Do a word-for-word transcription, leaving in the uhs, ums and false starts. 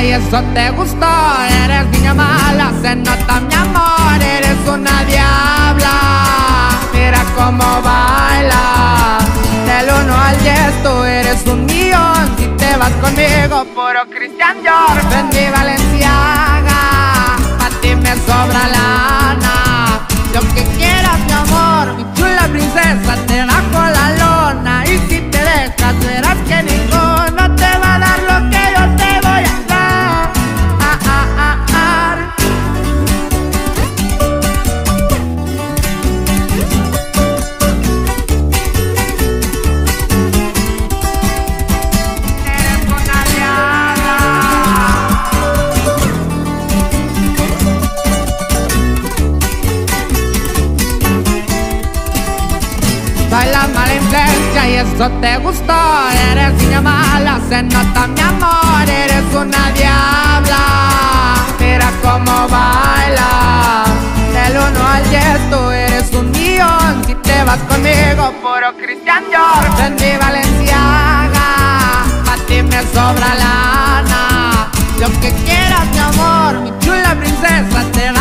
y eso te gustó. Eres niña mala, se nota mi amor. Eres una diabla, mira cómo baila. Del uno al diez tú eres un millón. Si te vas conmigo, puro Christian Dior. Vendí Valenciaga, a ti me sobra lana. Lo que quieras, mi amor, mi chula princesa, te bajo la lona. Y si te dejas, verás que ninguno te va a dar lo que yo te voy a dar. Ah, ah, ah, ah. Eres una diabla. Soy la mala influencia y eso te gustó. Eres niña mala, se nota mi amor. Eres una diabla, mira cómo baila. Del uno al diez tú eres un millón. Si te vas conmigo, puro Christian Dior. Vendí Valenciaga, a ti me sobra lana. Lo que quieras, mi amor, mi chula princesa, te